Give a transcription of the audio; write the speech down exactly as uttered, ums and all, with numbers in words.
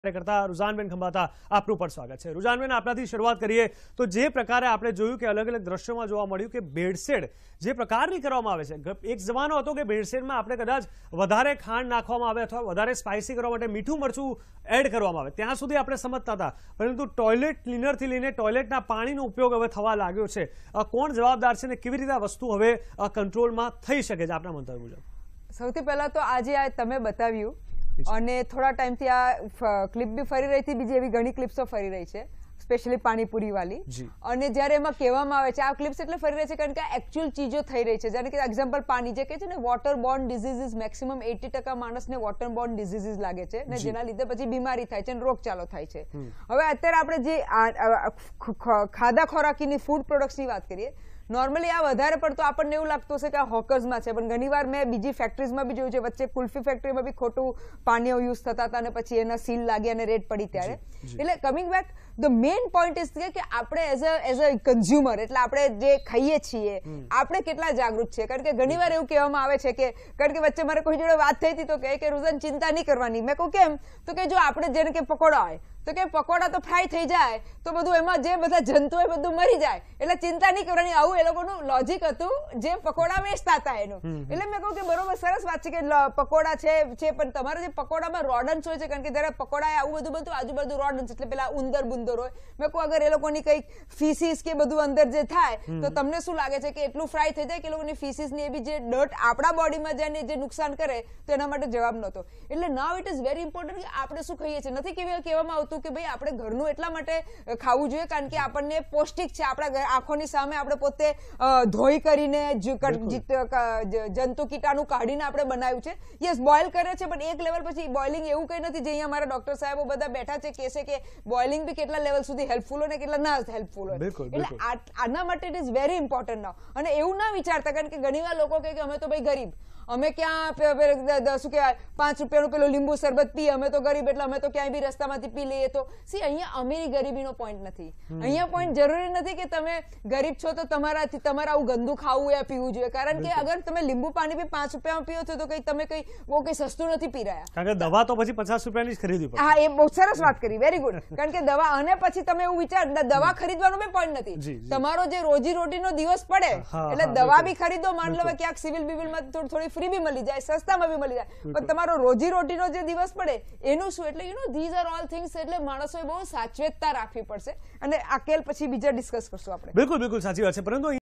કરતા રુઝાનબેન ખંભાતા આપનું પણ સ્વાગત છે। રુઝાનબેન, આપણાથી શરૂઆત કરીએ તો જે પ્રકારે આપણે જોયું કે અલગ અલગ દ્રશ્યોમાં જોવા મળ્યું કે ભેળસેળ જે પ્રકારની કરવામાં આવે છે, એક જમાનો હતો કે ભેળસેળમાં આપણે કદાચ વધારે ખાંડ નાખવામાં આવે અથવા વધારે સ્પાઇસી કરવા માટે મીઠું મરચું એડ કરવામાં આવે ત્યાં સુધી આપણે સમજતા હતા, પરંતુ ટોયલેટ ક્લીનરથી લઈને ટોયલેટના પાણીનો ઉપયોગ હવે થવા લાગ્યો છે। કોણ જવાબદાર છે અને કેવી રીતે આ વસ્તુ હવે કંટ્રોલમાં થઈ શકે છે આપના મંતવ્ય મુજબ? સૌથી પહેલા તો આજે આ તમે બતાવ્યું અને થોડા ટાઈમથી આ ક્લિપ બી ફરી રહી હતી, બીજી એવી ઘણી ક્લિપ્સો ફરી રહી છે, સ્પેશિયલી પાણીપુરી વાળી। અને જ્યારે એમાં કહેવામાં આવે છે આ ક્લિપ્સ એટલે ફરી રહી છે કારણ કે એકચ્યુઅલ ચીજો થઈ રહી છે, જેને કે એક્ઝામ્પલ પાણી જે કહે છે ને water borne diseases, maximum eighty ટકા માણસને વોટર બોર્ન ડિઝીઝીસ લાગે છે ને જેના લીધે પછી બીમારી થાય છે અને રોગચાળો થાય છે। હવે અત્યારે આપણે જે ખાધા ખોરાકીની ફૂડ પ્રોડક્ટ્સની વાત કરીએ, નોર્મલી આ વધારે પડતો આપણને એવું લાગતું હશે કે આ હોકર્સમાં છે, પણ ઘણીવાર મેં બીજી ફેક્ટરીઝમાં બી જોયું છે, વચ્ચે કુલ્ફી ફેક્ટરીમાં બી ખોટું પાણીઓ યુઝ થતા હતા અને પછી એના સીલ લાગી અને રેડ પડી ત્યારે। એટલે coming back the main point is કે આપણે as a as a consumer એટલે આપણે જે ખાઈએ છીએ આપણે કેટલા જાગૃત છીએ, કારણ કે ઘણીવાર એવું કહેવામાં આવે છે કે કારણ કે વચ્ચે મારે કોઈ જોડે વાત થઈ હતી તો કહે કે રુઝાન ચિંતા નહીં કરવાની, મેં કહું કેમ, તો કે જો આપણે જેને કે પકોડા હોય તો કે પકોડા તો ફ્રાય થઈ જાય તો બધું એમાં જે બધા જંતુ હોય બધું મરી જાય એટલે ચિંતા નહીં કરવાની, આવું એ લોકોનું લોજિક હતું જે પકોડા વેચતા હતા એનું। એટલે મેં કહું કે બરોબર, સરસ વાત છે કે પકોડા છે છે પણ તમારા જે પકોડામાં રોડન્સ હોય છે, કારણ કે જયારે પકોડા આવું બધું બધું આજુબાજુ રોડન્સ એટલે પેલા ઉંદર બુંદર હોય, મેં કહું અગર એ લોકોની કઈક ફીસીસ કે બધું અંદર જે થાય તો તમને શું લાગે છે કે એટલું ફ્રાય થઈ જાય કે એ લોકોની ફીસીસ ની એ બી જે ડર્ટ આપણા બોડીમાં જાય જે નુકસાન કરે તો એના માટે જવાબ નહોતો। એટલે now it is very important કે આપણે શું ખાઈએ છીએ, નથી કેવી કહેવામાં આવતું કે ભાઈ આપણે ઘરનું એટલા માટે ખાવું જોઈએ કારણ કે આપણને પૌષ્ટિક છે, આપણા આંખોની સામે આપણે પોતે ધોઈ કરીને જંતુ કીટાણુ કાઢીને આપણે બનાવ્યું છે। યસ, બોઇલ કરે છે પણ એક લેવલ પછી બોઇલિંગ એવું કઈ નથી, જે અહીંયા મારા ડોક્ટર સાહેબો બધા બેઠા છે કે છે કે બોઇલિંગ બી કેટલા લેવલ સુધી હેલ્પફુલ હોય ને કેટલા ના હેલ્પફુલ હોય, એટલે આના માટે it is very important now. અને એવું ના વિચારતા, કારણ કે ઘણીવાર લોકો કહે કે અમે તો ભાઈ ગરીબ, અમે ક્યાં શું કહેવાય પાંચ રૂપિયાનું પેલું લીંબુ શરબત પીએ, અમે તો ગરીબ એટલે અમે તો ક્યાંય બી રસ્તામાંથી પી લઈએ। તો સી અહીંયા અમીરી ગરીબીનો પોઈન્ટ નથી, અહીંયા પોઈન્ટ જરૂરી નથી કે તમે ગરીબ છો તો તમારાથી તમારે આવું ગંદુ ખાવું યા પીવું જોઈએ, કારણ કે અગર તમે લીંબુ પાણી બી પાંચ રૂપિયામાં પીઓ છો તો કઈ તમે કઈ બહુ કઈ સસ્તું નથી પી રહ્યા, કારણ કે દવા તો પછી પચાસ રૂપિયાની જ ખરીદવી પડે। હા, એ બહુ સરસ વાત કરી, વેરી ગુડ, કારણ કે દવા અને પછી તમે એવું વિચાર દવા ખરીદવાનો બી પોઈન્ટ નથી, તમારો જે રોજી રોટીનો દિવસ પડે એટલે દવા બી ખરીદો, માન લો ક્યાંક સિવિલ બિવિલમાં થોડી ફ્રી બી મળી જાય, સસ્તામાં બી મળી જાય, પણ તમારો રોજી રોટીનો જે દિવસ પડે એનું શું, એટલે you know these are all things એટલે માણસોએ બહુ સાચવેતતા રાખવી પડશે અને આ કેલ પછી બીજા ડિસ્કસ કરશું આપણે। બિલકુલ બિલકુલ સાચી વાત છે, પરંતુ